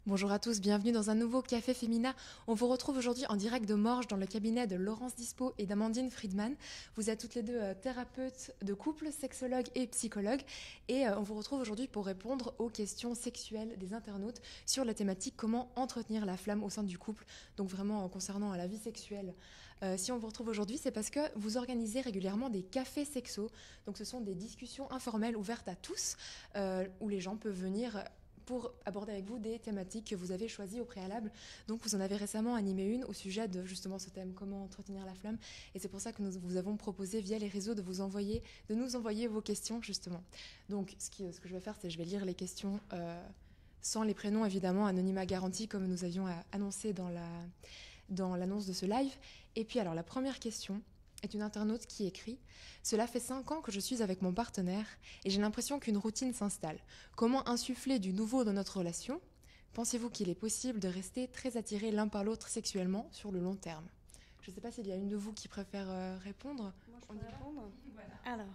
Bonjour à tous, bienvenue dans un nouveau Café Fémina. On vous retrouve aujourd'hui en direct de Morges dans le cabinet de Laurence Dispo et d'Amandine Friedman. Vous êtes toutes les deux thérapeutes de couple, sexologues et psychologues. Et on vous retrouve aujourd'hui pour répondre aux questions sexuelles des internautes sur la thématique comment entretenir la flamme au sein du couple. Donc vraiment concernant la vie sexuelle. Si on vous retrouve aujourd'hui, c'est parce que vous organisez régulièrement des cafés sexos. Donc ce sont des discussions informelles ouvertes à tous où les gens peuvent venir pour aborder avec vous des thématiques que vous avez choisies au préalable. Donc vous en avez récemment animé une au sujet de justement ce thème, comment entretenir la flamme. Et c'est pour ça que nous vous avons proposé via les réseaux de nous envoyer vos questions justement. Donc ce que je vais faire, c'est que je vais lire les questions sans les prénoms évidemment, anonymat garanti comme nous avions annoncé dans l'annonce de ce live. Et puis alors la première question est une internaute qui écrit « Cela fait 5 ans que je suis avec mon partenaire et j'ai l'impression qu'une routine s'installe. Comment insuffler du nouveau dans notre relation ? Pensez-vous qu'il est possible de rester très attirés l'un par l'autre sexuellement sur le long terme ?» Je ne sais pas s'il y a une de vous qui préfère répondre. Moi, je peux répondre. Voilà.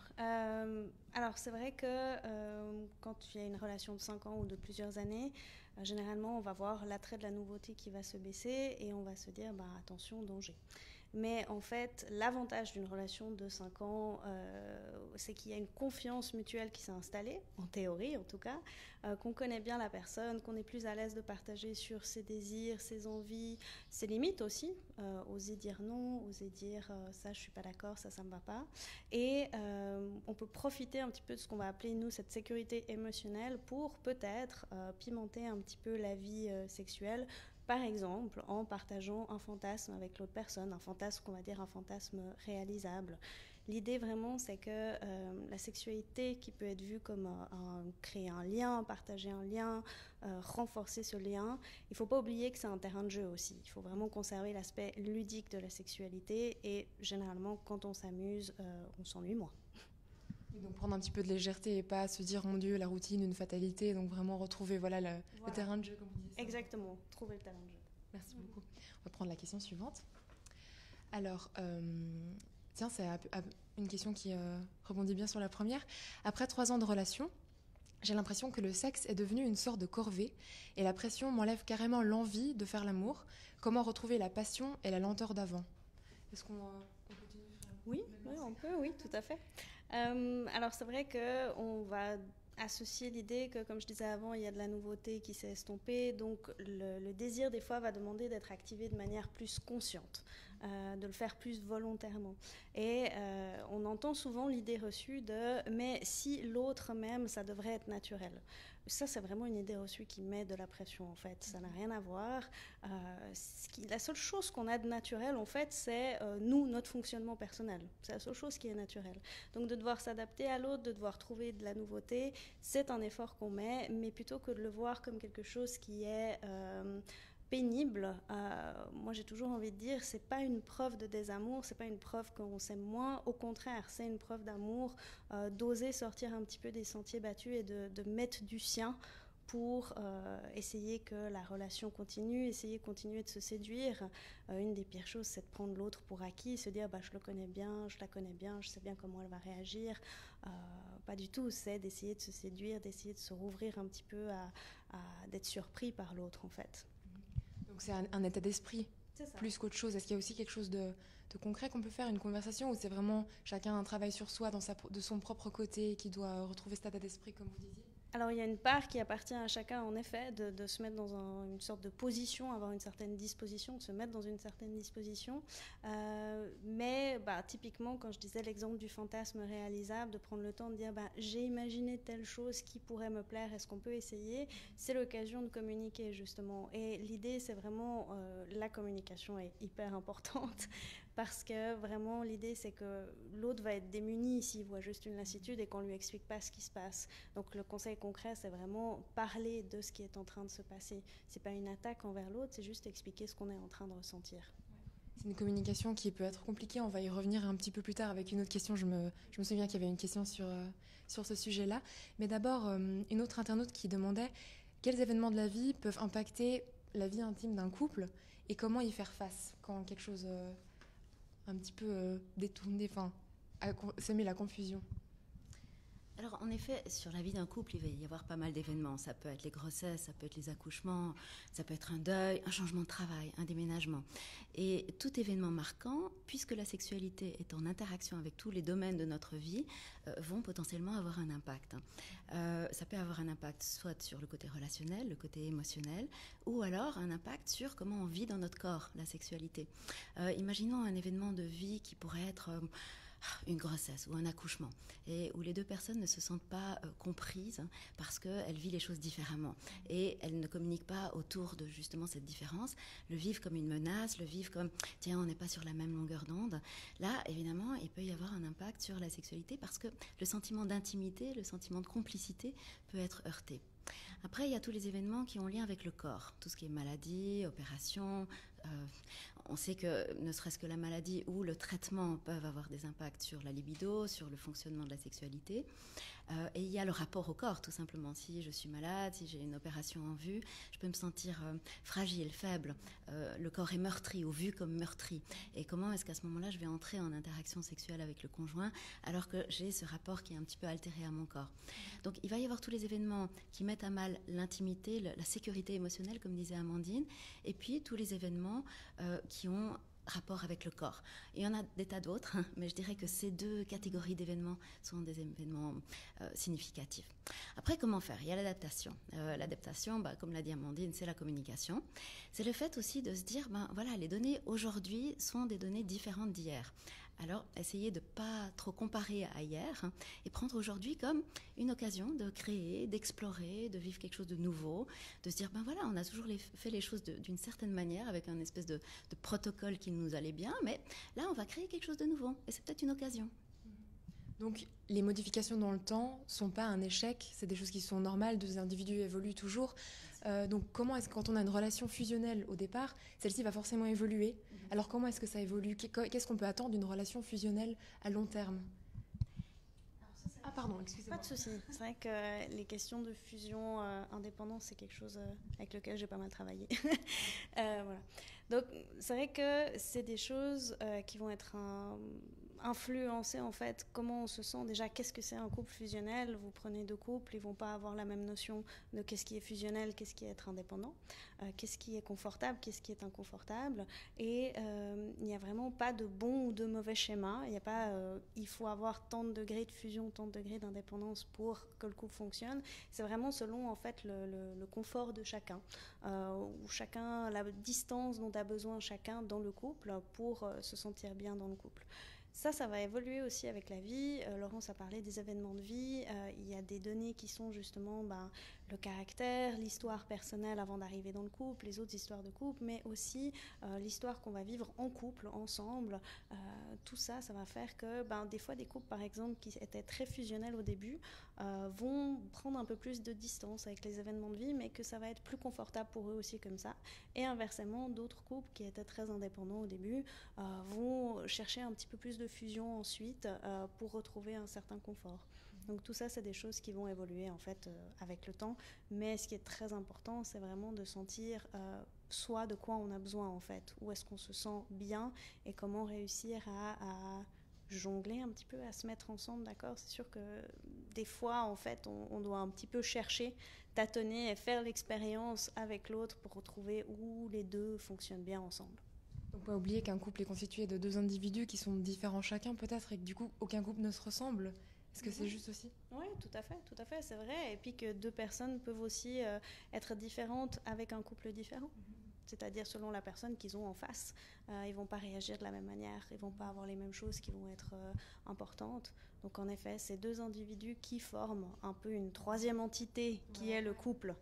Alors c'est vrai que quand il y a une relation de 5 ans ou de plusieurs années, généralement, on va voir l'attrait de la nouveauté qui va se baisser et on va se dire, attention, danger. Mais en fait, l'avantage d'une relation de 5 ans, c'est qu'il y a une confiance mutuelle qui s'est installée, en théorie en tout cas, qu'on connaît bien la personne, qu'on est plus à l'aise de partager sur ses désirs, ses envies, ses limites aussi, oser dire non, oser dire ça je suis pas d'accord, ça me va pas. Et on peut profiter un petit peu de ce qu'on va appeler nous cette sécurité émotionnelle pour peut-être pimenter un petit peu la vie sexuelle. Par exemple, en partageant un fantasme avec l'autre personne, un fantasme qu'on va dire un fantasme réalisable. L'idée vraiment, c'est que la sexualité qui peut être vue comme créer un lien, partager un lien, renforcer ce lien, il ne faut pas oublier que c'est un terrain de jeu aussi. Il faut vraiment conserver l'aspect ludique de la sexualité et généralement, quand on s'amuse, on s'ennuie moins. Et donc prendre un petit peu de légèreté et pas se dire, mon Dieu, la routine, une fatalité, donc vraiment retrouver le terrain de jeu, comme vous disiez. Exactement, trouver le terrain de jeu. Merci beaucoup. On va prendre la question suivante. Alors, tiens, c'est une question qui rebondit bien sur la première. Après 3 ans de relation, j'ai l'impression que le sexe est devenu une sorte de corvée et la pression m'enlève carrément l'envie de faire l'amour. Comment retrouver la passion et la lenteur d'avant ? Est-ce qu'on continue ? Oui, on peut, oui, tout à fait. Alors c'est vrai qu'on va associer l'idée que, comme je disais avant, il y a de la nouveauté qui s'est estompée, donc le désir des fois va demander d'être activé de manière plus consciente, de le faire plus volontairement. Et on entend souvent l'idée reçue de « mais si l'autre m'aime, ça devrait être naturel ». Ça, c'est vraiment une idée reçue qui met de la pression, en fait. Ça n'a rien à voir. La seule chose qu'on a de naturel, en fait, c'est nous, notre fonctionnement personnel. C'est la seule chose qui est naturelle. Donc, de devoir s'adapter à l'autre, de devoir trouver de la nouveauté, c'est un effort qu'on met, mais plutôt que de le voir comme quelque chose qui est pénible, moi j'ai toujours envie de dire c'est pas une preuve de désamour, c'est pas une preuve qu'on s'aime moins, au contraire c'est une preuve d'amour, d'oser sortir un petit peu des sentiers battus et de mettre du sien pour essayer que la relation continue, essayer de continuer de se séduire. Une des pires choses, c'est de prendre l'autre pour acquis, se dire je le connais bien, je la connais bien, je sais bien comment elle va réagir. Pas du tout, c'est d'essayer de se séduire, d'essayer de se rouvrir un petit peu d'être surpris par l'autre en fait. Donc c'est un état d'esprit plus qu'autre chose. Est-ce qu'il y a aussi quelque chose de concret qu'on peut faire, une conversation, ou c'est vraiment chacun un travail sur soi de son propre côté qui doit retrouver cet état d'esprit comme vous disiez ? Alors il y a une part qui appartient à chacun en effet de se mettre dans une sorte de position, avoir une certaine disposition, de se mettre dans une certaine disposition. Mais typiquement quand je disais l'exemple du fantasme réalisable, de prendre le temps de dire j'ai imaginé telle chose qui pourrait me plaire, est-ce qu'on peut essayer ? C'est l'occasion de communiquer justement. Et l'idée c'est vraiment la communication est hyper importante. Parce que vraiment l'idée c'est que l'autre va être démuni s'il voit juste une lassitude et qu'on ne lui explique pas ce qui se passe. Donc le conseil concret c'est vraiment parler de ce qui est en train de se passer. C'est pas une attaque envers l'autre, c'est juste expliquer ce qu'on est en train de ressentir. C'est une communication qui peut être compliquée, on va y revenir un petit peu plus tard avec une autre question. Je me souviens qu'il y avait une question sur ce sujet-là. Mais d'abord, une autre internaute qui demandait quels événements de la vie peuvent impacter la vie intime d'un couple et comment y faire face quand quelque chose un petit peu détourné, sème la confusion. Alors, en effet, sur la vie d'un couple, il va y avoir pas mal d'événements. Ça peut être les grossesses, ça peut être les accouchements, ça peut être un deuil, un changement de travail, un déménagement. Et tout événement marquant, puisque la sexualité est en interaction avec tous les domaines de notre vie, vont potentiellement avoir un impact. Ça peut avoir un impact soit sur le côté relationnel, le côté émotionnel, ou alors un impact sur comment on vit dans notre corps la sexualité. Imaginons un événement de vie qui pourrait être une grossesse ou un accouchement, et où les deux personnes ne se sentent pas comprises parce qu'elles vivent les choses différemment et elles ne communiquent pas autour de justement cette différence, le vivent comme une menace, le vivent comme tiens, on n'est pas sur la même longueur d'onde. Là, évidemment, il peut y avoir un impact sur la sexualité parce que le sentiment d'intimité, le sentiment de complicité peut être heurté. Après, il y a tous les événements qui ont lien avec le corps, tout ce qui est maladie, opération. On sait que ne serait-ce que la maladie ou le traitement peuvent avoir des impacts sur la libido, sur le fonctionnement de la sexualité. Et il y a le rapport au corps, tout simplement. Si je suis malade, si j'ai une opération en vue, je peux me sentir fragile, faible. Le corps est meurtri ou vu comme meurtri. Et comment est-ce qu'à ce moment-là, je vais entrer en interaction sexuelle avec le conjoint alors que j'ai ce rapport qui est un petit peu altéré à mon corps. Donc il va y avoir tous les événements qui mettent à mal l'intimité, la sécurité émotionnelle, comme disait Amandine, et puis tous les événements qui ont rapport avec le corps. Il y en a des tas d'autres, mais je dirais que ces deux catégories d'événements sont des événements significatifs. Après, comment faire? Il y a l'adaptation. L'adaptation, comme l'a dit Amandine, c'est la communication. C'est le fait aussi de se dire, voilà, les données aujourd'hui sont des données différentes d'hier. Alors, essayez de ne pas trop comparer à hier et prendre aujourd'hui comme une occasion de créer, d'explorer, de vivre quelque chose de nouveau, de se dire, voilà, on a toujours fait les choses d'une certaine manière avec un espèce de protocole qui nous allait bien, mais là, on va créer quelque chose de nouveau et c'est peut-être une occasion. Donc, les modifications dans le temps ne sont pas un échec, c'est des choses qui sont normales, deux individus évoluent toujours. Donc, comment est-ce que quand on a une relation fusionnelle au départ, celle-ci va forcément évoluer? Alors, comment est-ce que ça évolue? Qu'est-ce qu'on peut attendre d'une relation fusionnelle à long terme? Ah, pardon, excusez-moi. Pas de souci. C'est vrai que les questions de fusion indépendante, c'est quelque chose avec lequel j'ai pas mal travaillé. Voilà. Donc, c'est vrai que c'est des choses qui vont être influencer en fait comment on se sent. Déjà, qu'est-ce que c'est un couple fusionnel? Vous prenez deux couples, ils vont pas avoir la même notion de qu'est-ce qui est fusionnel, qu'est-ce qui est être indépendant, qu'est-ce qui est confortable, qu'est-ce qui est inconfortable. Et il n'y a vraiment pas de bon ou de mauvais schéma. Il n'y a pas il faut avoir tant de degrés de fusion, tant de degrés d'indépendance pour que le couple fonctionne. C'est vraiment selon en fait le confort de chacun, ou chacun la distance dont a besoin chacun dans le couple pour se sentir bien dans le couple. Ça va évoluer aussi avec la vie. Laurence a parlé des événements de vie. Il y a des données qui sont justement le caractère, l'histoire personnelle avant d'arriver dans le couple, les autres histoires de couple, mais aussi l'histoire qu'on va vivre en couple, ensemble. Tout ça va faire que des fois des couples, par exemple, qui étaient très fusionnels au début, vont prendre un peu plus de distance avec les événements de vie, mais que ça va être plus confortable pour eux aussi comme ça. Et inversement, d'autres couples qui étaient très indépendants au début vont chercher un petit peu plus de fusion ensuite pour retrouver un certain confort. Donc tout ça, c'est des choses qui vont évoluer en fait avec le temps. Mais ce qui est très important, c'est vraiment de sentir soit de quoi on a besoin en fait, où est-ce qu'on se sent bien et comment réussir à jongler un petit peu, à se mettre ensemble, d'accord? C'est sûr que des fois, en fait, on doit un petit peu chercher, tâtonner et faire l'expérience avec l'autre pour retrouver où les deux fonctionnent bien ensemble. Donc, pas oublier qu'un couple est constitué de deux individus qui sont différents chacun peut-être et que du coup, aucun couple ne se ressemble. Est-ce que c'est juste aussi? Oui, tout à fait, c'est vrai. Et puis que deux personnes peuvent aussi être différentes avec un couple différent. C'est-à-dire selon la personne qu'ils ont en face. Ils ne vont pas réagir de la même manière, ils ne vont pas avoir les mêmes choses qui vont être importantes. Donc en effet, c'est deux individus qui forment un peu une troisième entité qui est le couple,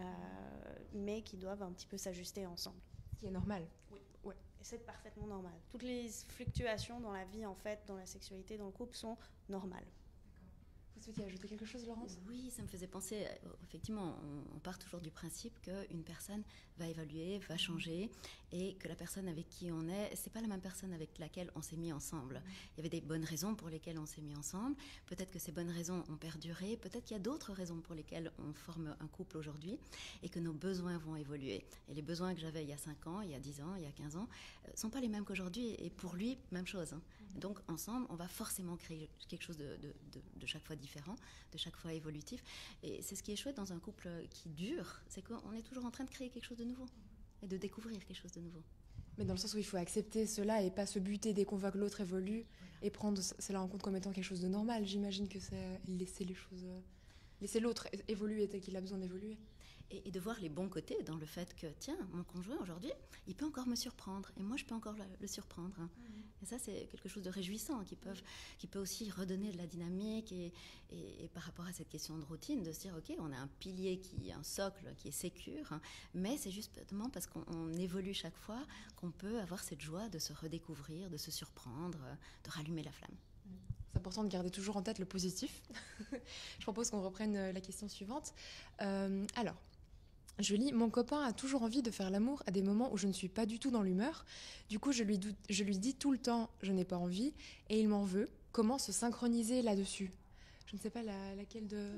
mais qui doivent un petit peu s'ajuster ensemble. Ce qui est normal. Oui. Ouais. Et c'est parfaitement normal. Toutes les fluctuations dans la vie, en fait, dans la sexualité, dans le couple, sont normales. Vous souhaitiez ajouter quelque chose, Laurence? Oui, ça me faisait penser, effectivement, on part toujours du principe qu'une personne va évoluer, va changer, et que la personne avec qui on est, c'est pas la même personne avec laquelle on s'est mis ensemble. Il y avait des bonnes raisons pour lesquelles on s'est mis ensemble, peut-être que ces bonnes raisons ont perduré, peut-être qu'il y a d'autres raisons pour lesquelles on forme un couple aujourd'hui, et que nos besoins vont évoluer. Et les besoins que j'avais il y a 5 ans, il y a 10 ans, il y a 15 ans, sont pas les mêmes qu'aujourd'hui, et pour lui, même chose. Donc ensemble, on va forcément créer quelque chose de chaque fois différent. différent, de chaque fois évolutif. Et c'est ce qui est chouette dans un couple qui dure, c'est qu'on est toujours en train de créer quelque chose de nouveau et de découvrir quelque chose de nouveau. Mais dans le sens où il faut accepter cela et pas se buter dès qu'on voit que l'autre évolue et prendre cela en compte comme étant quelque chose de normal. J'imagine que c'est laisser les choses, laisser l'autre évoluer tel qu'il a besoin d'évoluer. Et de voir les bons côtés dans le fait que, tiens, mon conjoint aujourd'hui, il peut encore me surprendre et moi je peux encore le surprendre. Hein. Et ça, c'est quelque chose de réjouissant qui peut aussi redonner de la dynamique et par rapport à cette question de routine, de se dire, ok, on a un pilier, un socle qui est sécure, hein, mais c'est justement parce qu'on évolue chaque fois qu'on peut avoir cette joie de se redécouvrir, de se surprendre, de rallumer la flamme. C'est important de garder toujours en tête le positif. Je propose qu'on reprenne la question suivante. Alors, je lis, mon copain a toujours envie de faire l'amour à des moments où je ne suis pas du tout dans l'humeur. Du coup, je lui dis tout le temps, je n'ai pas envie, et il m'en veut. Comment se synchroniser là-dessus ? Je ne sais pas laquelle de...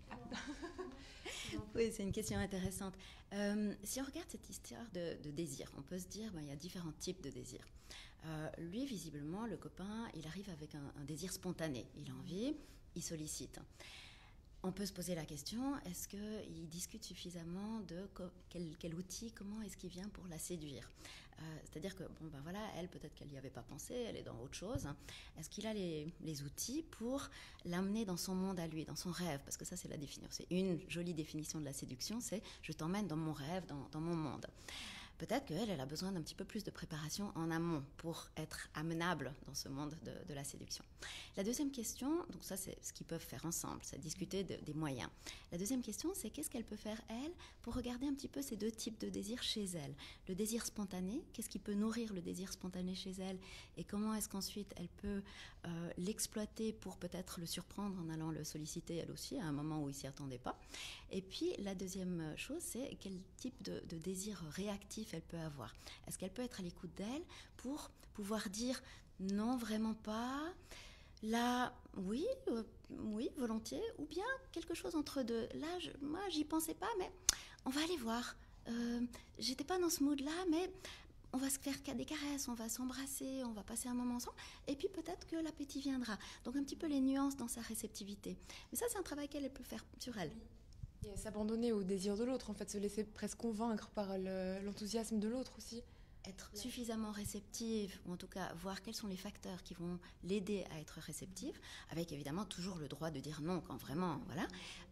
Oui, c'est une question intéressante. Si on regarde cette histoire de désir, on peut se dire, il y a différents types de désirs. Lui, visiblement, le copain, il arrive avec un désir spontané. Il a envie, il sollicite. On peut se poser la question, est-ce qu'il discute suffisamment de quel outil, comment est-ce qu'il vient pour la séduire ? C'est-à-dire que, elle, peut-être qu'elle n'y avait pas pensé, elle est dans autre chose. Est-ce qu'il a les outils pour l'amener dans son monde à lui, dans son rêve ? Parce que ça, c'est la définition. C'est une jolie définition de la séduction, c'est « je t'emmène dans mon rêve, dans mon monde ». Peut-être qu'elle a besoin d'un petit peu plus de préparation en amont pour être amenable dans ce monde de la séduction. La deuxième question, donc ça c'est ce qu'ils peuvent faire ensemble, c'est discuter des moyens. La deuxième question, c'est qu'est-ce qu'elle peut faire elle pour regarder un petit peu ces deux types de désirs chez elle. Le désir spontané, qu'est-ce qui peut nourrir le désir spontané chez elle et comment est-ce qu'ensuite elle peut l'exploiter pour peut-être le surprendre en allant le solliciter elle aussi à un moment où il s'y attendait pas. Et puis la deuxième chose, c'est quel type de désir réactif elle peut avoir. Est-ce qu'elle peut être à l'écoute d'elle pour pouvoir dire non, vraiment pas, là, oui, volontiers, ou bien quelque chose entre deux. Là, moi, j'y pensais pas, mais on va aller voir. J'étais pas dans ce mood-là, mais on va se faire des caresses, on va s'embrasser, on va passer un moment ensemble, et puis peut-être que l'appétit viendra. Donc un petit peu les nuances dans sa réceptivité. Mais ça, c'est un travail qu'elle peut faire sur elle. Et s'abandonner au désir de l'autre, en fait, se laisser presque convaincre par l'enthousiasme de l'autre aussi. Être suffisamment réceptive, ou en tout cas voir quels sont les facteurs qui vont l'aider à être réceptive, avec évidemment toujours le droit de dire non quand vraiment, voilà,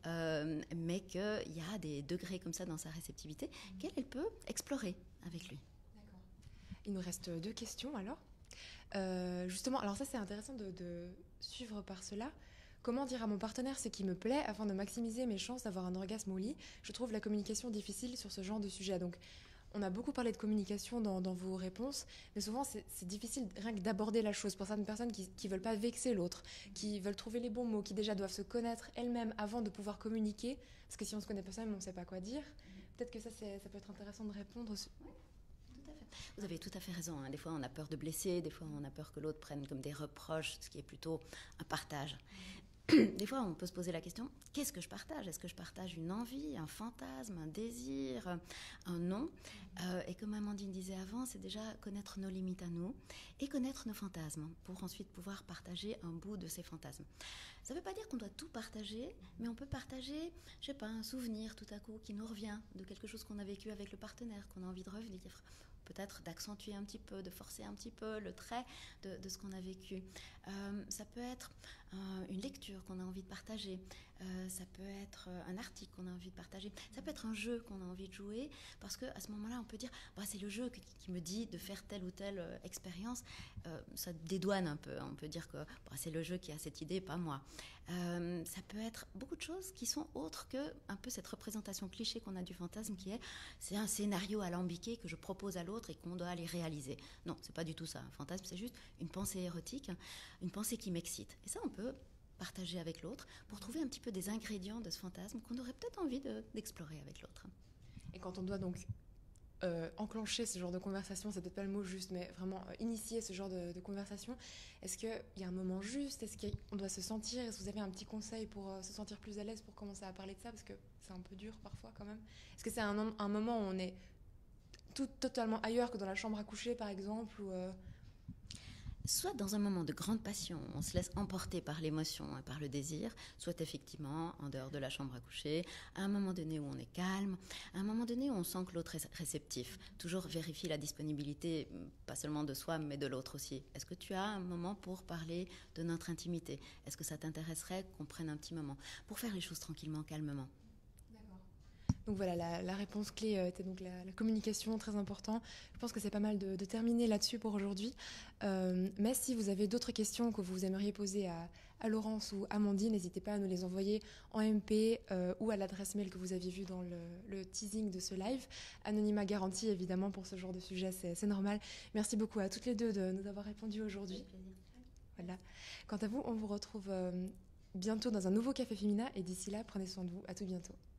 mais qu'il y a des degrés comme ça dans sa réceptivité qu'elle peut explorer avec lui. D'accord. Il nous reste 2 questions alors. Justement, alors ça c'est intéressant de suivre par cela. Comment dire à mon partenaire ce qui me plaît afin de maximiser mes chances d'avoir un orgasme au lit ? Je trouve la communication difficile sur ce genre de sujet. Donc, on a beaucoup parlé de communication dans vos réponses, mais souvent c'est difficile rien que d'aborder la chose pour certaines personnes qui ne veulent pas vexer l'autre, qui veulent trouver les bons mots, qui déjà doivent se connaître elles-mêmes avant de pouvoir communiquer, parce que si on ne se connaît pas soi-même, on ne sait pas quoi dire. Peut-être que ça peut être intéressant de répondre. Oui, tout à fait. Vous avez tout à fait raison, hein. Des fois on a peur de blesser, des fois on a peur que l'autre prenne comme des reproches, ce qui est plutôt un partage. Des fois, on peut se poser la question, qu'est-ce que je partage ? Est-ce que je partage une envie, un fantasme, un désir, un non ? Et comme Amandine disait avant, c'est déjà connaître nos limites à nous et connaître nos fantasmes pour ensuite pouvoir partager un bout de ces fantasmes. Ça ne veut pas dire qu'on doit tout partager, mais on peut partager, je sais pas, un souvenir tout à coup qui nous revient de quelque chose qu'on a vécu avec le partenaire, qu'on a envie de revivre. Peut-être d'accentuer un petit peu, de forcer un petit peu le trait de ce qu'on a vécu. Ça peut être une lecture qu'on a envie de partager. Ça peut être un article qu'on a envie de partager. Ça peut être un jeu qu'on a envie de jouer, parce qu'à ce moment-là, on peut dire c'est le jeu qui me dit de faire telle ou telle expérience. Ça dédouane un peu. On peut dire que c'est le jeu qui a cette idée, pas moi. Ça peut être beaucoup de choses qui sont autres que un peu cette représentation cliché qu'on a du fantasme c'est un scénario alambiqué que je propose à l'autre et qu'on doit aller réaliser. Non, c'est pas du tout ça. Un fantasme, c'est juste une pensée érotique, une pensée qui m'excite. Et ça, on peut partager avec l'autre pour trouver un petit peu des ingrédients de ce fantasme qu'on aurait peut-être envie d'explorer avec l'autre. Et quand on doit donc enclencher ce genre de conversation, c'est peut-être pas le mot juste, mais vraiment initier ce genre de conversation, est-ce qu'il y a un moment juste ? Est-ce qu'on doit se sentir ? Est-ce que vous avez un petit conseil pour se sentir plus à l'aise pour commencer à parler de ça ? Parce que c'est un peu dur parfois quand même. Est-ce que c'est un moment où on est totalement ailleurs que dans la chambre à coucher par exemple ou soit dans un moment de grande passion, on se laisse emporter par l'émotion et par le désir, soit effectivement en dehors de la chambre à coucher, à un moment donné où on est calme, à un moment donné où on sent que l'autre est réceptif. Toujours vérifier la disponibilité, pas seulement de soi, mais de l'autre aussi. Est-ce que tu as un moment pour parler de notre intimité? Est-ce que ça t'intéresserait qu'on prenne un petit moment pour faire les choses tranquillement, calmement? Donc voilà, la réponse clé était donc la communication, très important. Je pense que c'est pas mal de terminer là-dessus pour aujourd'hui. Mais si vous avez d'autres questions que vous aimeriez poser à Laurence ou Amandine, n'hésitez pas à nous les envoyer en MP ou à l'adresse mail que vous aviez vue dans le teasing de ce live. Anonymat garanti, évidemment, pour ce genre de sujet, c'est normal. Merci beaucoup à toutes les deux de nous avoir répondu aujourd'hui. Voilà. Quant à vous, on vous retrouve bientôt dans un nouveau Café Féminin et d'ici là, prenez soin de vous. À tout bientôt.